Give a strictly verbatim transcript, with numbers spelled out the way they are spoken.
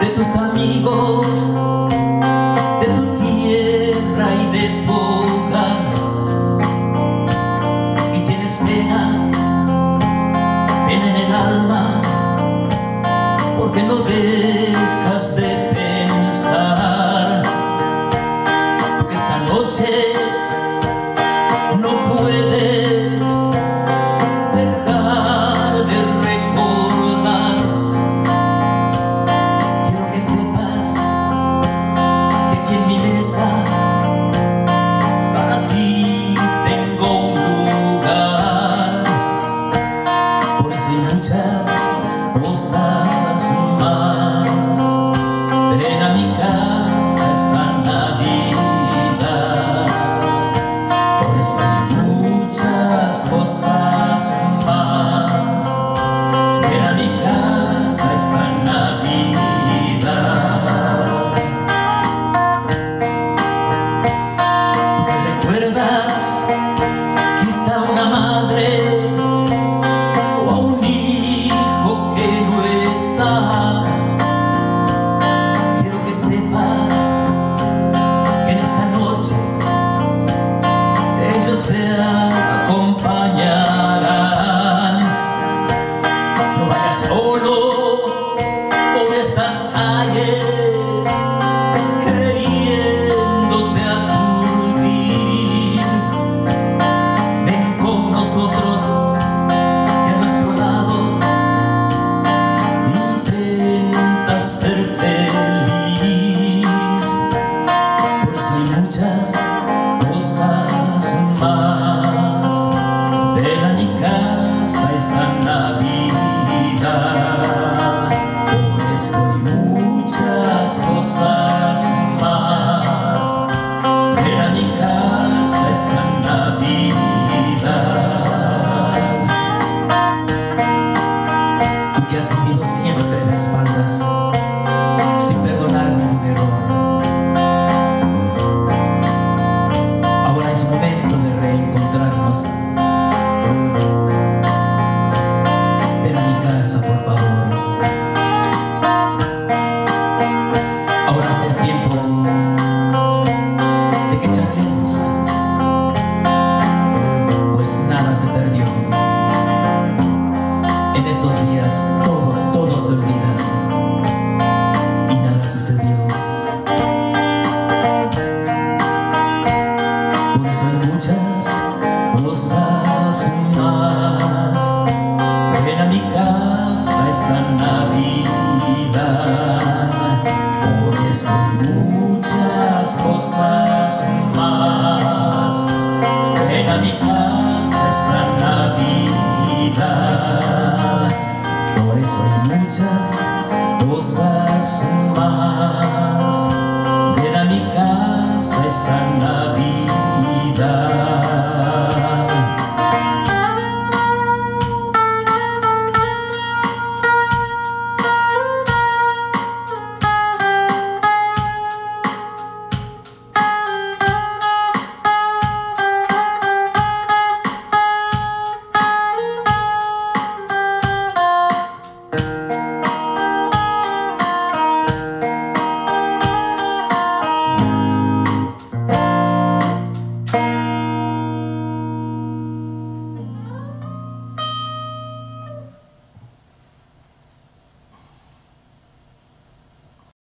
de tus amigos, de tu tierra y de tu hogar, y tienes pena, pena en el alma, porque no dejas de pensar, porque esta noche no puedes dejar de recordar. Quiero que sepas que aquí en mi mesa para ti tengo un lugar. Por eso hay muchas cosas más. Ven a mi casa esta Navidad. Por eso hay muchas cosas más. Ven a mi casa esta Navidad. ¿Tú que recuerdas quizá una madre o a un hijo que no está? Quiero que sepas que en esta noche ellos te acompañarán. No vayas solo por estas calles queriéndote aturdir. Ven con nosotros y a nuestro lado intenta ser feliz. Por eso hay muchas cosas más. Ven a mi casa esta Navidad. Por eso hay muchas cosas más. Ven a mi casa esta Navidad. Tú que has vivido siempre de espaldas, sin perdonar ningún error, ahora es momento de reencontrarnos. Ven a mi casa, por favor. Ahora es tiempo de que charlemos, pues nada se perdió. En estos días todo, todo se olvida y nada sucedió. Por eso hay muchas cosas más. Ven a mi casa esta Navidad. Por eso hay muchas cosas más. Ven a mi casa esta Navidad. Por eso hay muchas cosas más.